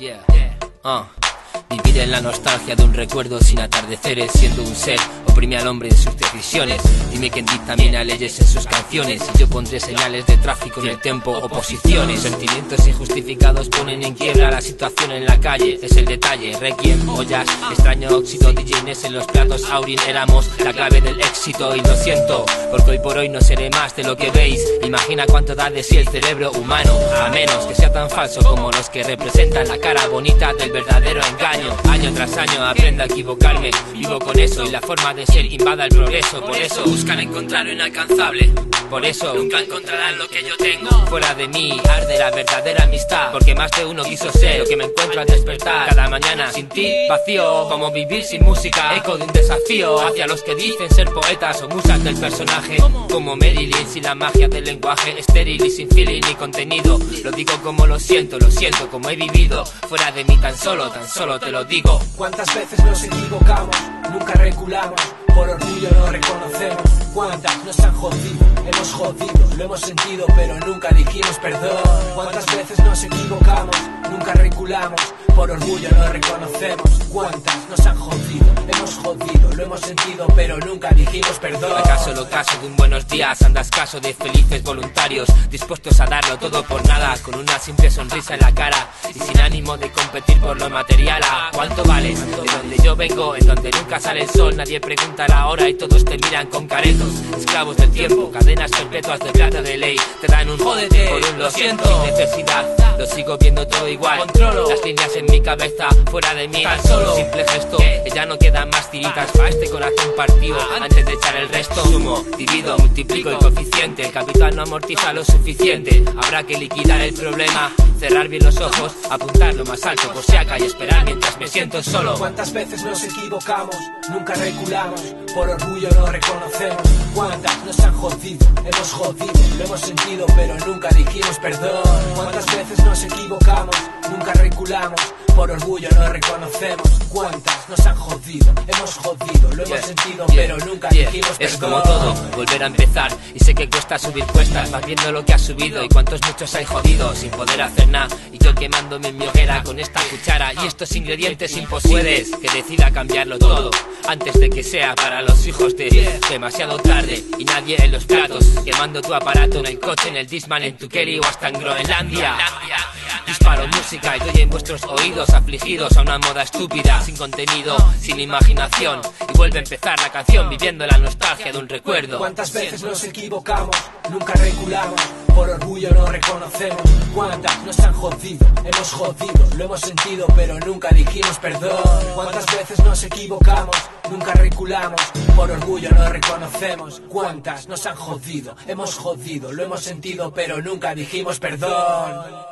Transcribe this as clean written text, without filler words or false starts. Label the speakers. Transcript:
Speaker 1: Vivir en la nostalgia de un recuerdo sin atardeceres, siendo un ser, oprime al hombre en sus decisiones. Dime quién dictamina leyes en sus canciones, y yo pondré señales de tráfico en el tempo, oposiciones. Sentimientos injustificados ponen en quiebra la situación en la calle. Es el detalle, requiem, ollas, extraño óxido, DJs en los platos, Aurin, éramos la clave del éxito. Y lo siento, porque hoy por hoy no seré más de lo que veis. Imagina cuánto da de sí el cerebro humano, a menos que sea tan falso como los que representan la cara bonita del verdadero engaño. Año tras año aprendo a equivocarme, vivo con eso y la forma de ser invada el progreso. Por eso buscan encontrar lo inalcanzable, por eso nunca encontrarán lo que yo tengo. Fuera de mí arde la verdadera amistad, porque más de uno quiso ser lo que me encuentro al despertar. Cada mañana sin ti, vacío, como vivir sin música, eco de un desafío hacia los que dicen ser poetas o musas del personaje. Como Marilyn sin la magia del lenguaje, estéril y sin feeling ni contenido. Lo digo como lo siento como he vivido. Fuera de mí tan solo te lo digo.
Speaker 2: ¿Cuántas veces nos equivocamos? Nunca reculamos, por orgullo no reconocemos. ¿Cuántas nos han jodido? Hemos jodido, lo hemos sentido, pero nunca dijimos perdón. ¿Cuántas veces nos equivocamos? Nunca reculamos, por orgullo no reconocemos. ¿Cuántas nos han jodido? Hemos jodido, lo hemos sentido, pero nunca dijimos perdón.
Speaker 1: ¿Acaso el ocaso de un buenos días anda escaso de felices voluntarios dispuestos a darlo todo por nada, con una simple sonrisa en la cara y sin ánimo de competir por lo material? ¿A cuánto vales? De donde yo vengo, en donde nunca sale el sol, nadie pregunta la hora y todos te miran con caretos. Esclavos del tiempo, cadenas perpetuas de plata de ley, te dan un jódete por un lo siento sin necesidad. Lo sigo viendo todo igual, controlo las líneas en mi cabeza, fuera de mí tan solo simple gesto, que ya no quedan más tiritas para este corazón partido. Antes de echar el resto, sumo, divido, multiplico el coeficiente. El capital no amortiza lo suficiente, habrá que liquidar el problema, cerrar bien los ojos, apuntar lo más alto por si acá y esperar mientras me siento solo.
Speaker 2: ¿Cuántas veces nos equivocamos? Nunca reculamos, por orgullo no reconocemos. ¿Cuántas nos han jodido? Hemos jodido, lo hemos sentido, pero nunca dijimos perdón. ¿Cuántas veces nos equivocamos? Nunca reculamos, por orgullo no reconocemos. ¿Cuántas nos han jodido? Hemos jodido, lo hemos sentido, pero nunca dijimos perdón.
Speaker 1: Es como todo, volver a empezar, y sé que cuesta subir cuestas, vas viendo lo que has subido y cuántos muchos hay jodidos sin poder hacer nada, y yo quemándome en mi hoguera con esta cuchara y estos ingredientes imposibles. Que decida cambiarlo todo antes de que sea para los hijos de demasiado tarde y nadie en los platos, quemando tu aparato en el coche, en el Discman, en tu Kelly o hasta en Groenlandia. Disparo música y doy en vuestros oídos afligidos a una moda estúpida, sin contenido, sin imaginación, y vuelve a empezar la canción viviendo la nostalgia de un recuerdo.
Speaker 2: ¿Cuántas veces nos equivocamos? Nunca reculamos, por orgullo no reconocemos. ¿Cuántas nos han jodido? Hemos jodido, lo hemos sentido, pero nunca dijimos perdón. ¿Cuántas veces nos equivocamos? Nunca reculamos, por orgullo no reconocemos. ¿Cuántas nos han jodido? Hemos jodido, lo hemos sentido, pero nunca dijimos perdón.